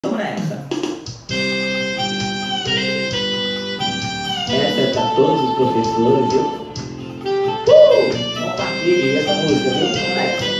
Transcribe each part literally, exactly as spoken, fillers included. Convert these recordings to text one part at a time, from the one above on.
Vamos nessa. Essa é para todos os professores, viu? Uh! Compartilhe essa música, viu? Vamos nessa.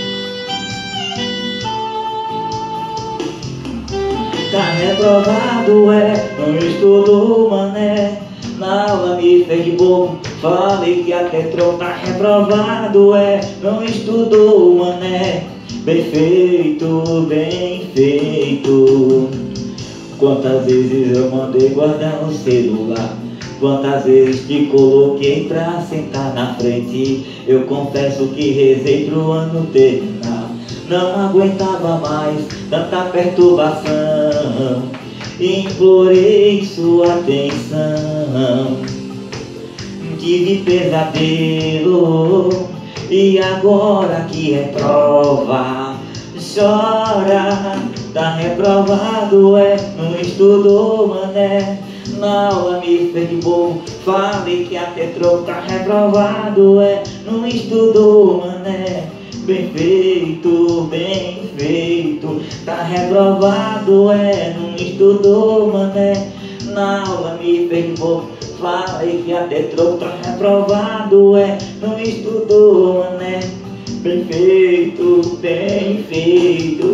Tá reprovado, é, não estudou, mané. Na aula me fez de bobo, falei que até troll. Tá reprovado, é, não estudou, mané. Bem feito, bem feito. Quantas vezes eu mandei guardar o celular, quantas vezes te coloquei pra sentar na frente. Eu confesso que rezei pro ano terminar, não aguentava mais tanta perturbação. Implorei sua atenção, tive pesadelo, e agora que é prova, chora. Tá reprovado, é, não estudou, mané. Na aula me fez de bobo, falei que até troco. Tá reprovado, é, não estudou, mané. Bem feito, bem feito. Tá reprovado, é, não estudou, mané. Na aula me fez de bobo, falei que até troco. Tá reprovado, é, não estudou, mané. Bem feito, bem feito.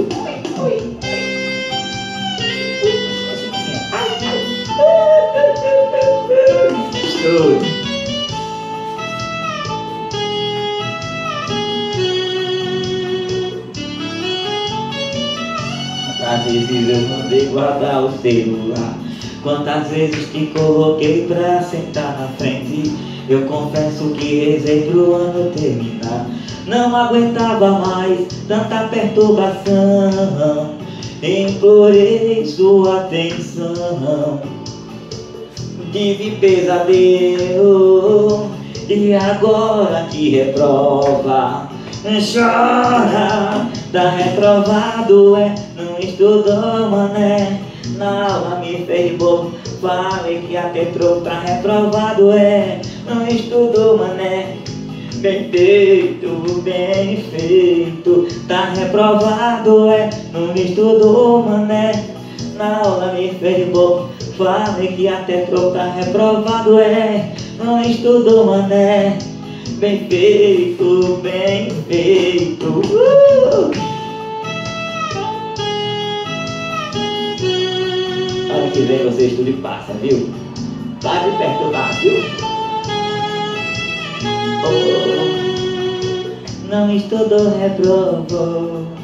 Estou. Quantas vezes eu mandei guardar o celular, quantas vezes te coloquei pra sentar na frente. Eu confesso que rezei pro ano terminar, não aguentava mais tanta perturbação. Implorei sua atenção, tive pesadelo, e agora que reprova, chora. Tá reprovado, é, não estudou, mané. Na aula me fez de bobo, falei que até troco. Tá reprovado, é, não estudou, mané. Bem feito, bem feito. Tá reprovado, é, não estudou, mané. Na aula me fez de bobo, falei que até troco. Tá reprovado, é, não estudou, mané. Bem feito, bem feito. Uh! Ano que vem você estuda e passa, viu? Vai me perturbar, viu? Oh, não estudou, reprovou.